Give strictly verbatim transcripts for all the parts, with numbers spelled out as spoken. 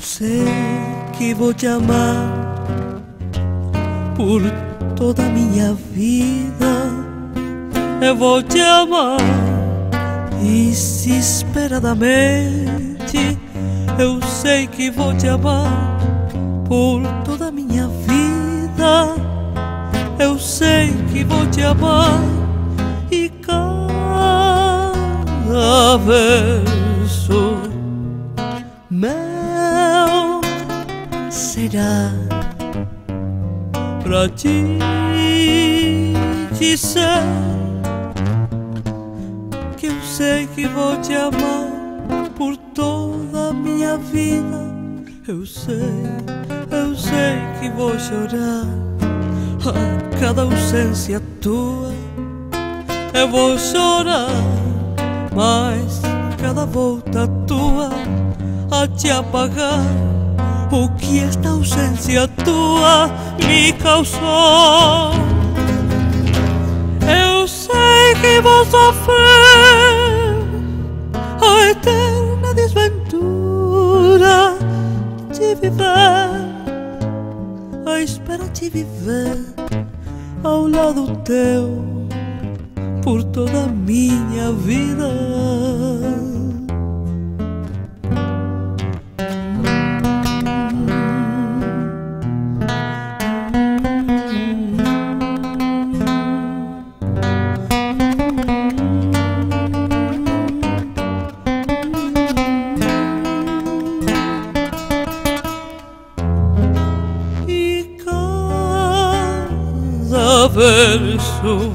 sei que vou te amar por toda a minha vida. Eu vou te amar desesperadamente. Eu sei que vou te amar por toda a minha vida. Eu sei que vou te amar e cada verso meu será pra ti dizer que eu sei que vou te amar por toda a minha vida. Eu sei, eu sei que vou chorar a cada ausência tua. Eu vou chorar, mas cada volta tua a te apagar o que esta ausência tua me causou. Eu sei que vou sofrer a eterna desventura de viver, a espera de viver ao lado teu por toda a minha vida. Verso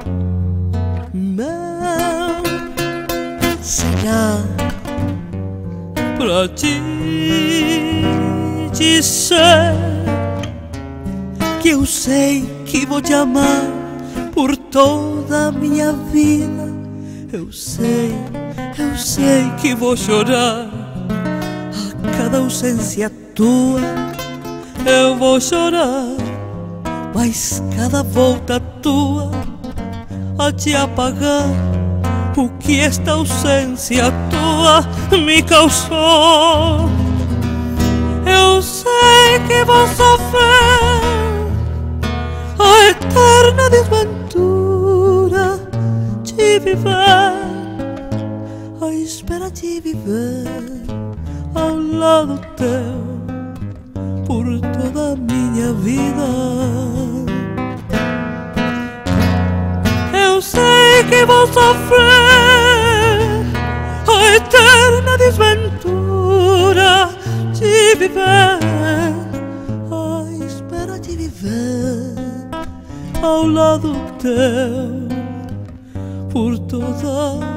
meu será pra ti dizer que eu sei que vou te amar por toda a minha vida. Eu sei, eu sei que vou chorar a cada ausência tua. Eu vou chorar, mas cada volta tua a te apagar o que esta ausência tua me causou. Eu sei que vou sofrer a eterna desventura de viver, a espera de viver ao lado teu por toda a minha vida. Eu sei que vou sofrer a eterna desventura de viver, a espera de viver ao lado teu por toda